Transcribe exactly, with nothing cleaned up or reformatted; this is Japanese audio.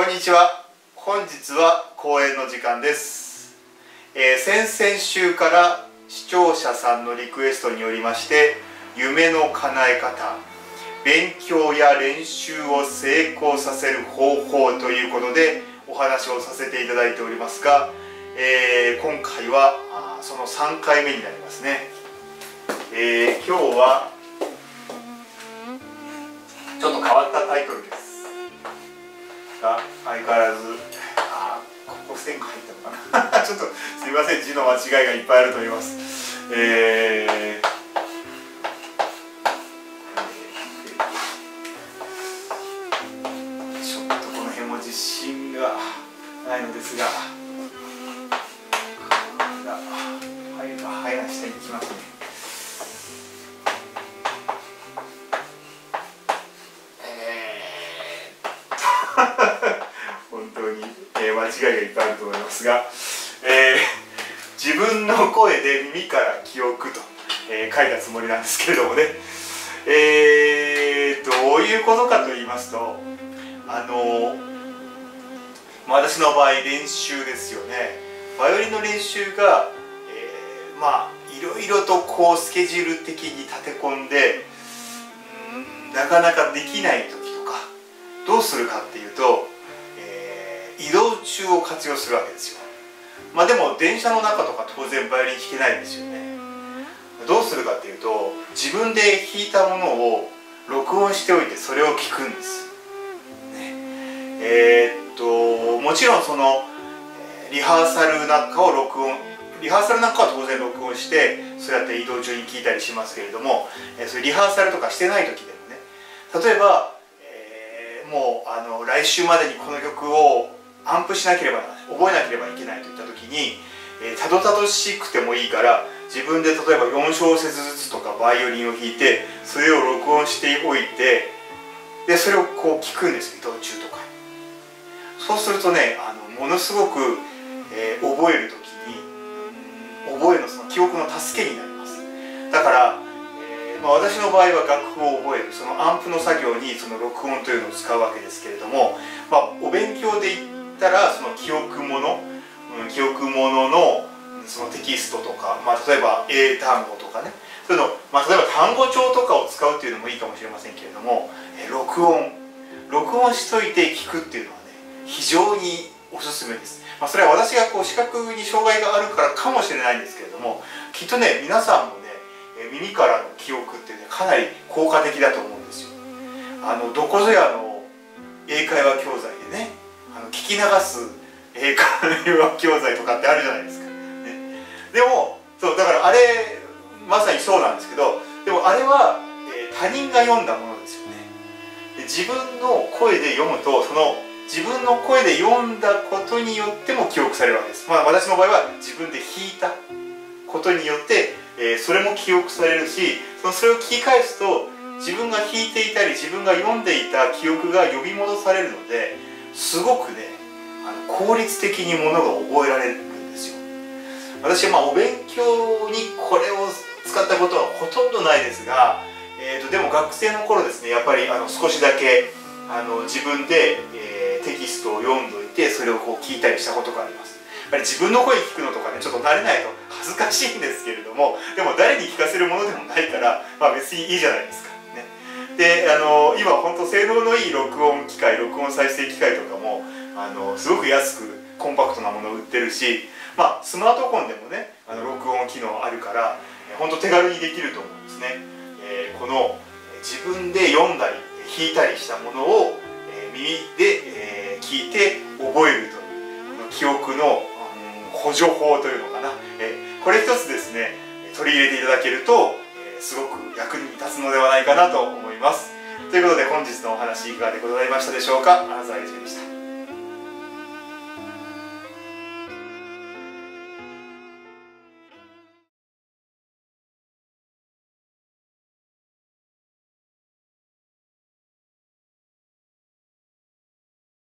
んにちは。本日は講演の時間です。えー、先々週から視聴者さんのリクエストによりまして夢の叶え方、勉強や練習を成功させる方法ということでお話をさせていただいておりますが、えー、今回はあそのさんかいめになりますね。えー、今日はちょっと変わったタイトルですが、相変わらずあここステンが入ったのかなちょっとすみません、字の間違いがいっぱいあると思います。えーちょっとこの辺も自信がないのですが、はいがはいが下に行きますね。本当に、えー、間違いがいっぱいあると思いますが、えー、自分の声で耳から記憶と、えー、書いたつもりなんですけれどもね、えー、どういうことかと言いますと、あの私の場合練習ですよね。バイオリンの練習が、えー、まあいろいろとこうスケジュール的に立て込んで、うんなかなかできない時とかどうするかっていうと、えー、移動中を活用するわけですよ。まあでも電車の中とか当然バイオリン弾けないんですよね。どうするかっていうと、自分で弾いたものを録音しておいてそれを聞くんです、ね、えー、っともちろんそのリハーサルなんかを録音リハーサルなんかは当然録音してそうやって移動中に聞いたりしますけれども、えー、そういうリハーサルとかしてない時でもね、例えばもうあの来週までにこの曲をアンプしなければ覚えなければいけないといった時に、えー、たどたどしくてもいいから自分で例えばよんしょうせつずつとかバイオリンを弾いてそれを録音しておいて、でそれをこう聞くんですよ、移動中とか。そうするとね、あのものすごく、えー、覚える時に覚えのその記憶の助けになります。だからまあ私の場合は楽譜を覚える、そのアンプの作業にその録音というのを使うわけですけれども、まあ、お勉強で言ったらその記憶もの、うん、記憶もののそのテキストとか、まあ、例えば英単語とかね、そういうの、まあ、例えば単語帳とかを使うっていうのもいいかもしれませんけれども、え録音録音しといて聞くっていうのはね、非常におすすめです。まあ、それは私がこう視覚に障害があるからかもしれないんですけれども、きっとね皆さんもね耳からの記憶ってねかなり効果的だと思うんですよ。あのどこぞやの英会話教材でね、あの聞き流す英会話教材とかってあるじゃないですか、ね、でもそうだからあれまさにそうなんですけど、でもあれは、えー、他人が読んだものですよね。で自分の声で読むと、その自分の声で読んだことによっても記憶されるわけです。まあ私の場合は自分で弾いたことによってえー、それも記憶されるし、そのそれを聞き返すと自分が弾いていたり自分が読んでいた記憶が呼び戻されるので、すごくねあの効率的にものが覚えられるんですよ。私はまあお勉強にこれを使ったことはほとんどないですが、えー、とでも学生の頃ですね、やっぱりあの少しだけあの自分で、えー、テキストを読んどいてそれをこう聞いたりしたことがあります。やっぱり自分の声聞くのとかねちょっと慣れないと恥ずかしいんですけれども、でも誰に聞かせるものでもないから、まあ、別にいいじゃないですか、ね、であの今本当性能のいい録音機械録音再生機械とかもあのすごく安くコンパクトなものを売ってるし、まあ、スマートフォンでもねあの録音機能あるから本当手軽にできると思うんですね。えー、この自分で読んだり弾いたりしたものを、えー、耳で、えー、聞いて覚えるというこの記憶の補助法というのかな、えー、これ一つですね取り入れていただけると、えー、すごく役に立つのではないかなと思います。ということで本日のお話いかがでございましたでしょうか。金沢英二でした。